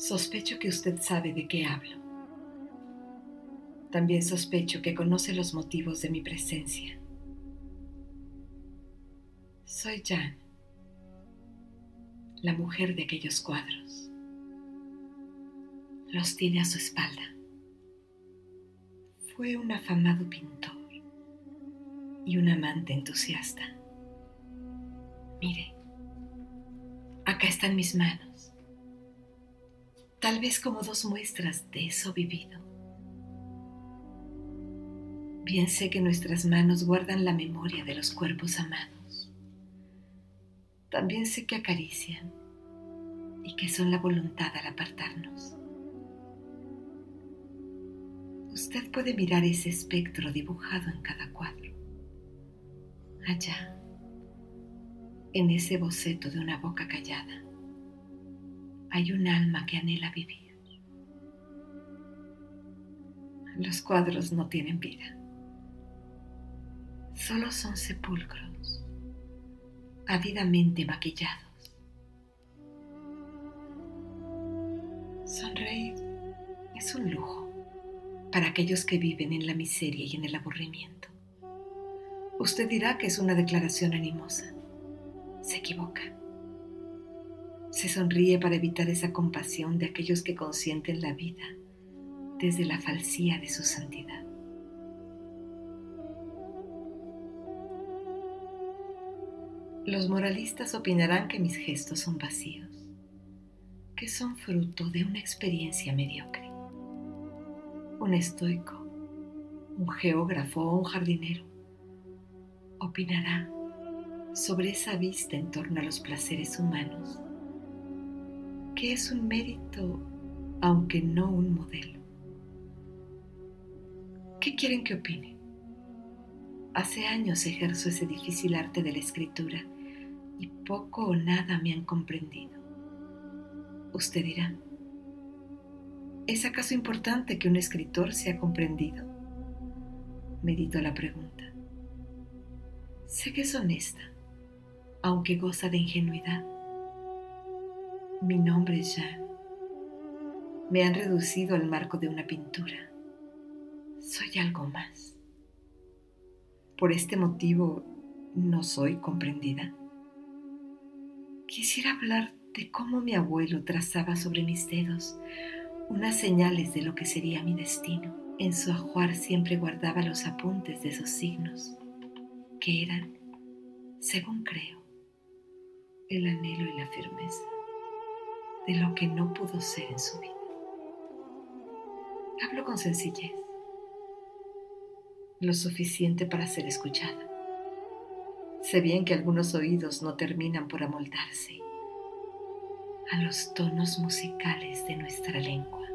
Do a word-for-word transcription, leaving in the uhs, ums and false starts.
Sospecho que usted sabe de qué hablo. También sospecho que conoce los motivos de mi presencia. Soy Jan, la mujer de aquellos cuadros. Los tiene a su espalda. Fue un afamado pintor y un amante entusiasta. Mire, acá están mis manos, tal vez como dos muestras de eso vivido. Bien sé que nuestras manos guardan la memoria de los cuerpos amados. También sé que acarician y que son la voluntad al apartarnos. Usted puede mirar ese espectro dibujado en cada cuadro. Allá, en ese boceto de una boca callada, hay un alma que anhela vivir. Los cuadros no tienen vida. Solo son sepulcros, ávidamente maquillados. Sonreír es un lujo para aquellos que viven en la miseria y en el aburrimiento. Usted dirá que es una declaración animosa. Se equivoca. Se sonríe para evitar esa compasión de aquellos que consienten la vida desde la falsía de su santidad. Los moralistas opinarán que mis gestos son vacíos, que son fruto de una experiencia mediocre. Un estoico, un geógrafo o un jardinero opinará sobre esa vista en torno a los placeres humanos, que es un mérito, aunque no un modelo. ¿Qué quieren que opine? Hace años ejerzo ese difícil arte de la escritura y poco o nada me han comprendido. Usted dirá, ¿es acaso importante que un escritor sea comprendido? Medito la pregunta. Sé que es honesta, aunque goza de ingenuidad. Mi nombre es Jan. Me han reducido al marco de una pintura. Soy algo más. Por este motivo, no soy comprendida. Quisiera hablar de cómo mi abuelo trazaba sobre mis dedos unas señales de lo que sería mi destino. En su ajuar siempre guardaba los apuntes de esos signos, que eran, según creo, el anhelo y la firmeza de lo que no pudo ser en su vida. Hablo con sencillez, lo suficiente para ser escuchada. Sé bien que algunos oídos no terminan por amoldarse a los tonos musicales de nuestra lengua.